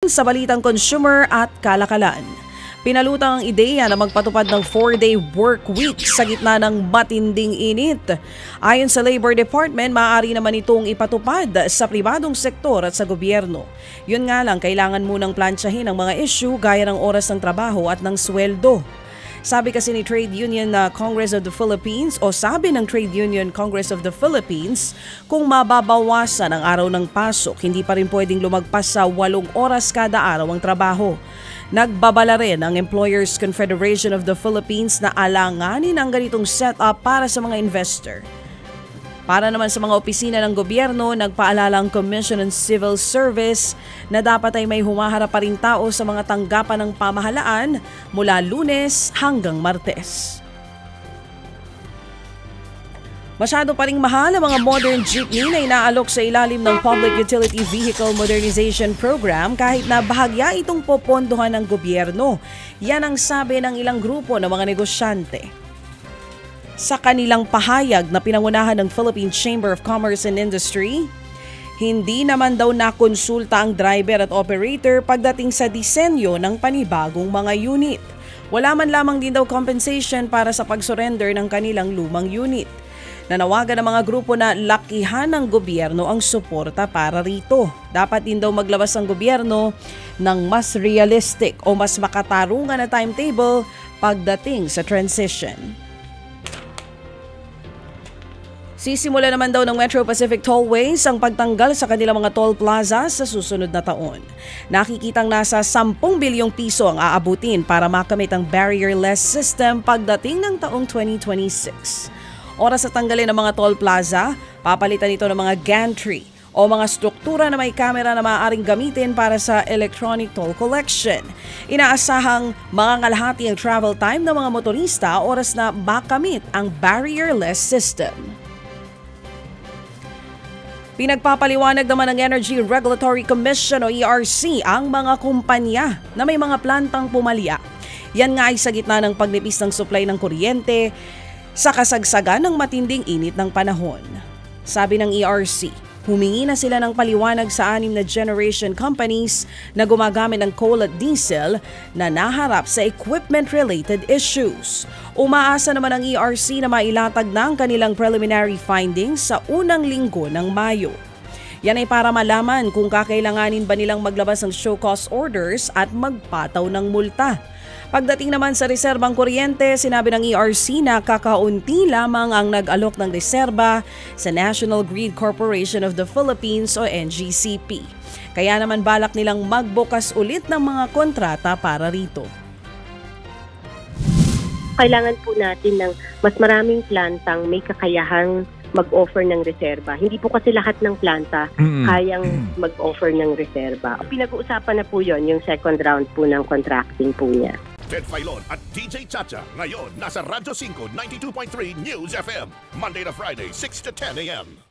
Sa balitang consumer at kalakalan, pinalutang ang ideya na magpatupad ng 4-day work week sa gitna ng matinding init. Ayon sa Labor Department, maaari naman itong ipatupad sa pribadong sektor at sa gobyerno. Yun nga lang, kailangan munang plansyahin ang mga issue gaya ng oras ng trabaho at ng sweldo. Sabi kasi ni Trade Union Congress of the Philippines o sabi ng Trade Union Congress of the Philippines, kung mababawasan ang araw ng pasok, hindi pa rin pwedeng lumagpas sa 8 oras kada araw ang trabaho. Nagbabala rin ang Employers Confederation of the Philippines na alanganin ang ganitong setup para sa mga investor. Para naman sa mga opisina ng gobyerno, nagpaalala ang Commission on Civil Service na dapat ay may humaharap pa rin tao sa mga tanggapan ng pamahalaan mula Lunes hanggang Martes. Masyado pa ring mahal ang mga modern jeepney na inaalok sa ilalim ng Public Utility Vehicle Modernization Program kahit na bahagya itong popondohan ng gobyerno. Yan ang sabi ng ilang grupo ng mga negosyante. Sa kanilang pahayag na pinangunahan ng Philippine Chamber of Commerce and Industry, hindi naman daw nakonsulta ang driver at operator pagdating sa disenyo ng panibagong mga unit. Wala man lamang din daw compensation para sa pag-surrender ng kanilang lumang unit. Nanawagan ang mga grupo na lakihan ng gobyerno ang suporta para rito. Dapat din daw maglabas ang gobyerno ng mas realistic o mas makatarungan na timetable pagdating sa transition. Sisimula naman daw ng Metro Pacific Tollways ang pagtanggal sa kanilang mga toll plaza sa susunod na taon. Nakikitang nasa 10 bilyong piso ang aabutin para makamit ang barrier-less system pagdating ng taong 2026. Oras sa tanggalin ng mga toll plaza, papalitan ito ng mga gantry o mga struktura na may kamera na maaaring gamitin para sa electronic toll collection. Inaasahang mangangalahati ang travel time ng mga motorista oras na makamit ang barrier-less system. Pinagpapaliwanag naman ng Energy Regulatory Commission o ERC ang mga kumpanya na may mga plantang pumalya. Yan nga ay sa gitna ng pagnipis ng supply ng kuryente sa kasagsagan ng matinding init ng panahon. Sabi ng ERC, humingi na sila ng paliwanag sa 6 na generation companies na gumagamit ng coal at diesel na naharap sa equipment-related issues. Umaasa naman ang ERC na mailatag na ang kanilang preliminary findings sa unang linggo ng Mayo. Yan ay para malaman kung kakailanganin ba nilang maglabas ng show cause orders at magpataw ng multa. Pagdating naman sa reserbang kuryente, sinabi ng ERC na kakaunti lamang ang nag-alok ng reserba sa National Grid Corporation of the Philippines o NGCP. Kaya naman balak nilang magbukas ulit ng mga kontrata para rito. Kailangan po natin ng mas maraming plantang may kakayahang mag-offer ng reserba. Hindi po kasi lahat ng planta kayang mag-offer ng reserba. Pinag-uusapan na po yon yung second round po ng contracting po niya. Ted Filon at DJ Chacha ngayon nasa Radyo 5 92.3 News FM Monday to Friday 6 to 10 a.m.